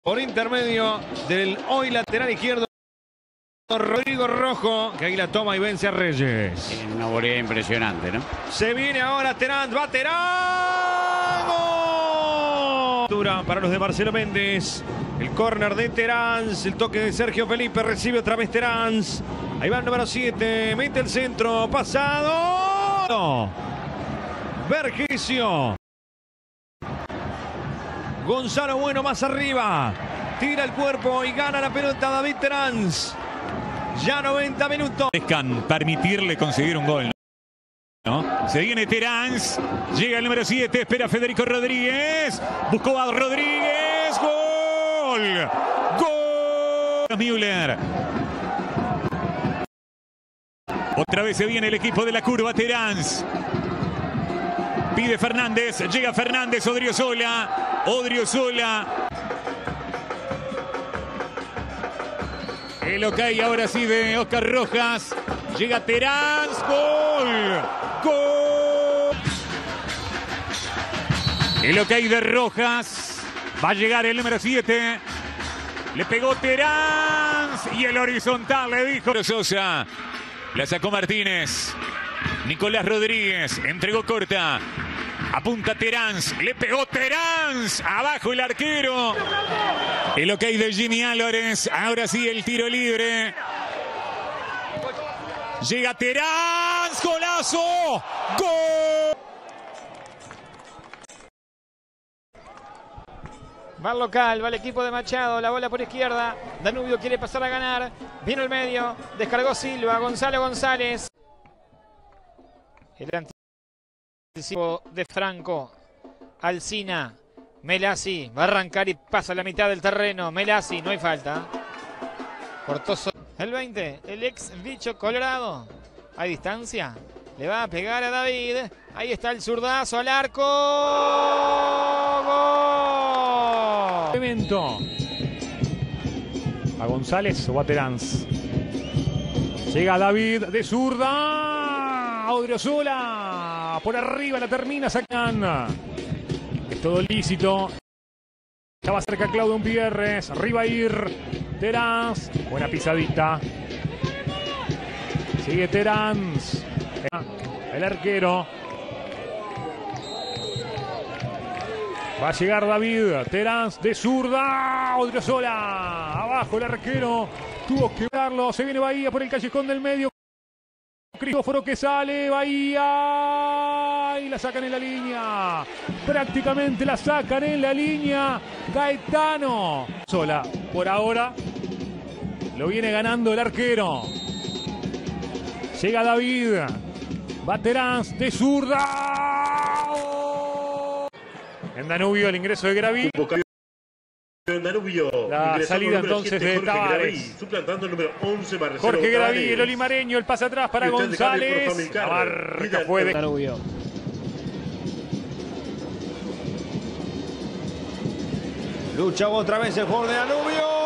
Por intermedio del hoy lateral izquierdo, Rodrigo Rojo, que ahí la toma y vence a Reyes. En una volea impresionante, ¿no? Se viene ahora Terán, va Terán. ¡Gol! Para los de Marcelo Méndez. El córner de Terán, el toque de Sergio Felipe, recibe otra vez Terán. Ahí va el número 7, mete el centro, pasado. Vergesio. Gonzalo Bueno más arriba. Tira el cuerpo y gana la pelota David Terán. Ya 90 minutos. Buscan permitirle conseguir un gol, ¿no? Se viene Terán. Llega el número 7. Espera Federico Rodríguez. Buscó a Rodríguez. ¡Gol! ¡Gol! Müller. Otra vez se viene el equipo de la curva. Terán. Pide Fernández. Llega Fernández. Odriozola. Odriozola. El ok ahora sí de Oscar Rojas. Llega Terán. ¡Gol! ¡Gol! El ok de Rojas. Va a llegar el número 7. Le pegó Terán. Y el horizontal le dijo Sosa. La sacó Martínez. Nicolás Rodríguez. Entregó corta. Apunta Terán. Le pegó Terán. Abajo el arquero. El ok de Jimmy Álvarez. Ahora sí el tiro libre. Llega Terán. ¡Golazo! ¡Gol! Va al local, va el equipo de Machado, la bola por izquierda. Danubio quiere pasar a ganar. Vino el medio, descargó Silva, Gonzalo González. El anticipo de Franco. Alcina. Melasi va a arrancar y pasa a la mitad del terreno. Melasi, no hay falta. Cortoso. El 20, el ex bicho colorado. Hay distancia. Le va a pegar a David. Ahí está el zurdazo al arco. ¡Gol! Evento. A González o a Terán. Llega David de zurda. Odriozola. Por arriba la termina, sacan. Es todo lícito. Estaba cerca Claudio Umpierres. Arriba ir. Terán. Buena pisadita. Sigue Terán. El arquero. Va a llegar David. Terán de zurda. Odriozola. Abajo el arquero. Tuvo que darlo. Se viene Bahía por el callejón del medio. Cristóforo que sale. Bahía. Y la sacan en la línea. Prácticamente la sacan en la línea. Gaetano. Sola. Por ahora lo viene ganando el arquero. Llega David. Va Terán de zurda. En Danubio el ingreso de Gravy. La salida entonces de Tavares. Suplantando el número 11 Jorge Gravy, el olimareño, el pase atrás para González. La marca fue de Danubio. Lucha otra vez el jugador de Danubio.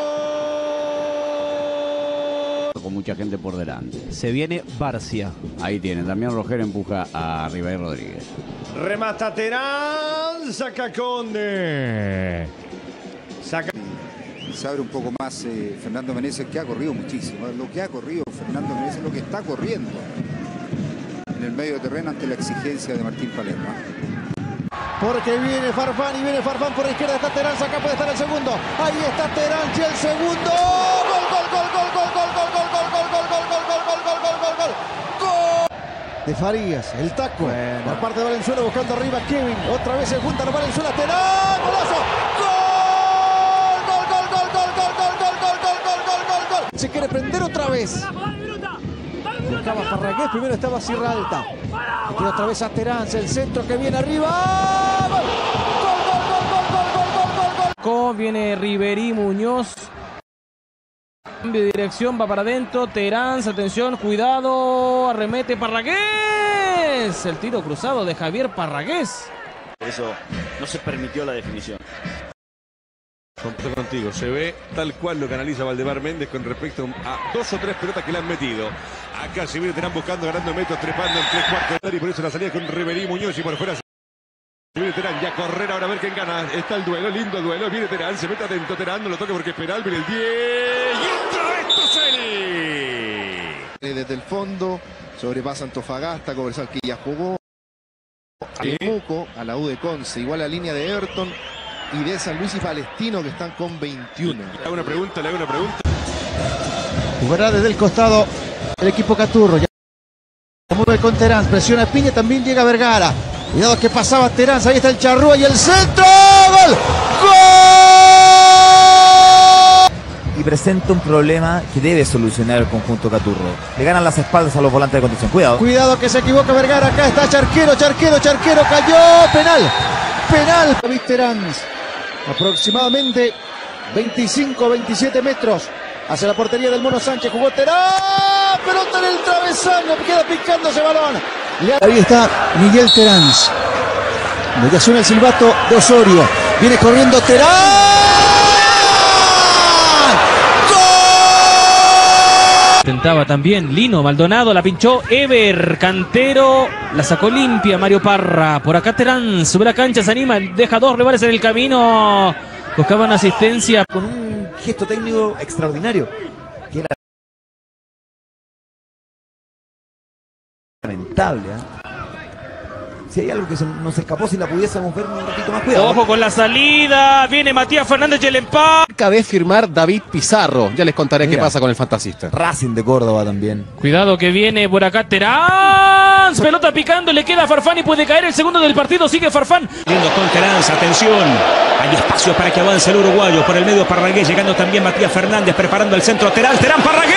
Con mucha gente por delante. Se viene Barcia. Ahí tiene. Damián Rogero empuja a Ribaí Rodríguez. Remata Terán. Saca Conde. Saca. Se abre un poco más Fernando Meneses, que ha corrido muchísimo. Lo que ha corrido Fernando Meneses, lo que está corriendo en el medio terreno ante la exigencia de Martín Palermo. Porque viene Farfán y viene Farfán por la izquierda. Está Terán, acá puede estar el segundo. Ahí está Terán y el segundo. Gol, gol, gol, gol, gol, gol, gol, gol, gol, gol, gol, gol, gol, gol, gol, gol, gol, gol, gol. Gol de Farías, el taco. Bueno. Por parte de Valenzuela buscando arriba Kevin. Otra vez se juntan a Valenzuela. Terán, golazo. Gol, gol, gol, gol, gol, gol, gol, gol, gol, gol, gol, gol, gol, gol. Se quiere prender otra vez. Buscaba Farragués, primero estaba Sierra Alta. Y otra vez a Terán, el centro que viene arriba. ¡Gol! ¡Gol, gol, gol, gol, gol, gol, gol, gol! Viene Riverí Muñoz. Cambio de dirección, va para adentro. Terán, atención, cuidado. Arremete Parragués. El tiro cruzado de Javier Parragués. Eso no se permitió la definición. Completo contigo, se ve tal cual lo que analiza Valdemar Méndez con respecto a 2 o 3 pelotas que le han metido. Acá se viene Terán buscando, ganando metros, trepando en 3/4 y por eso la salida con Riverí Muñoz y por fuera Viene Terán, ya a correr ahora a ver quién gana. Está el duelo, lindo duelo. Viene Terán, se mete adentro Terán, no lo toque porque es penal. Viene el 10. Y otra vez Toselli. Desde el fondo, sobrepasa Antofagasta, Cobresal que ya jugó. A Temuco, a la U de Conce, igual la línea de Everton y de San Luis y Palestino que están con 21. Le hago una pregunta. Jugará desde el costado el equipo Caturro. Ya mueve con Terán, presiona Piña, también llega Vergara. Cuidado que pasaba Terán, ahí está el Charrúa y el centro. ¡Gol! ¡Gol! Y presenta un problema que debe solucionar el conjunto Caturro. Le ganan las espaldas a los volantes de contención. Cuidado. Cuidado que se equivoca Vergara. Acá está Charquero. Cayó. Penal. David Terán. Aproximadamente 25-27 metros hacia la portería del Mono Sánchez. Jugó Terán. Pelota en el travesaño. Queda picando ese balón. Ahí está Miguel Terán. Ya suena el silbato de Osorio. Viene corriendo Terán. Intentaba también Lino Maldonado, la pinchó Ever, Cantero, la sacó limpia Mario Parra. Por acá Terán sube la cancha, se anima, deja dos rivales en el camino. Buscaban asistencia. Con un gesto técnico extraordinario. Que era lamentable, ¿eh? Si hay algo que nos escapó, si la pudiésemos ver un ratito más, cuidado. Ojo con la salida, viene Matías Fernández y el empate. Cabe firmar David Pizarro. Ya les contaré qué pasa con el fantasista. Racing de Córdoba también. Cuidado que viene por acá Terán. Pelota picando, le queda a Farfán y puede caer el segundo del partido. Sigue Farfán. Lindo con Terán, atención. Hay espacio para que avance el uruguayo. Por el medio Parragués, llegando también Matías Fernández, preparando el centro. Terán Parragués.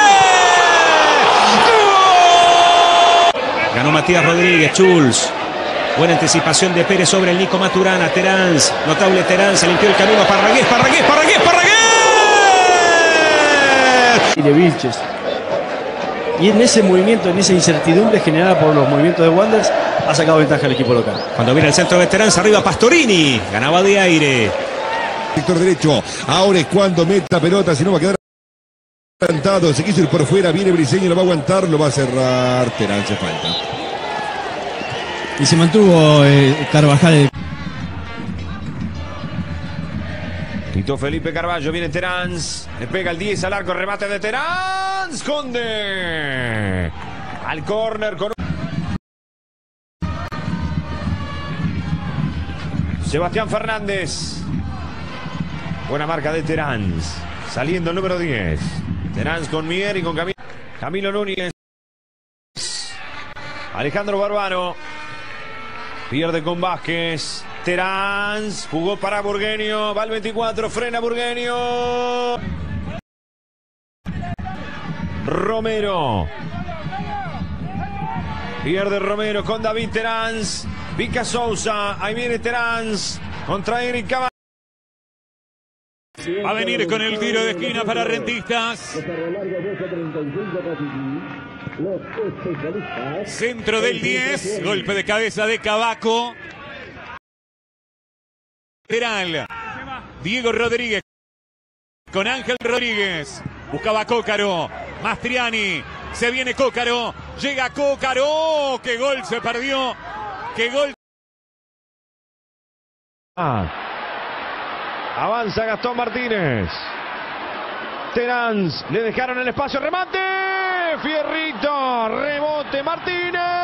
Ganó Matías Rodríguez, Schulz. Buena anticipación de Pérez sobre el Nico Maturana. Terán, notable Terán, se limpió el camino. Parragués. Y de Vilches. Y en ese movimiento, en esa incertidumbre generada por los movimientos de Wanderers, ha sacado ventaja el equipo local. Cuando viene el centro de Terán, arriba Pastorini. Ganaba de aire. Sector derecho. Ahora es cuando meta pelota, si no va a quedar plantado. Se quiso ir por fuera, viene Briseño, lo va a aguantar, lo va a cerrar. Terán se falta. Y se mantuvo Carvajal. Tito Felipe Carballo, viene Terán. Le pega el 10 al arco, remate de Terán. Conde. Al córner con Sebastián Fernández. Buena marca de Terán. Saliendo el número 10. Terán con Mier y con Camilo Núñez. Alejandro Barbano. Pierde con Vázquez. Terán jugó para Burgueño. Va al 24. Frena Burgueño. Romero. Pierde Romero con David Terán. Pica Sousa. Ahí viene Terán. Contra Eric Caballo. Va a venir con el tiro de esquina para Rentistas. Centro del 10. Golpe de cabeza de Cavaco. Lateral. Diego Rodríguez. Con Ángel Rodríguez. Buscaba Cócaro. Mastriani. Se viene Cócaro. Llega Cócaro. ¡Qué gol se perdió! ¡Qué gol! Avanza Gastón Martínez. Terán. Le dejaron el espacio. Remate. Fierrito. Rebote Martínez.